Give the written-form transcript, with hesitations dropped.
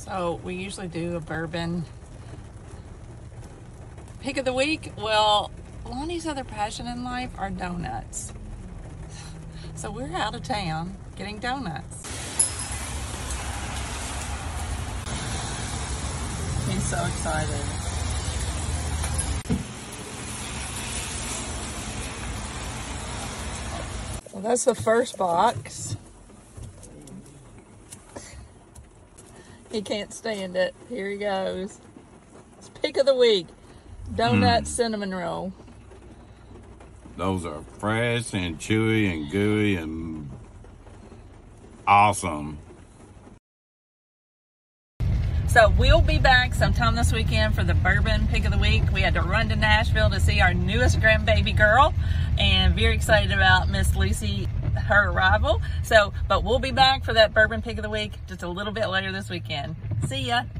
So we usually do a bourbon pick of the week. Well, Lonnie's other passion in life are donuts. So we're out of town getting donuts. He's so excited. Well, that's the first box. He can't stand it. Here he goes. It's pick of the week. Donut cinnamon roll. Those are fresh and chewy and gooey and awesome. So we'll be back sometime this weekend for the bourbon pick of the week. We had to run to Nashville to see our newest grandbaby girl, and very excited about Miss Lucy, her arrival. But we'll be back for that bourbon pick of the week just a little bit later this weekend. See ya.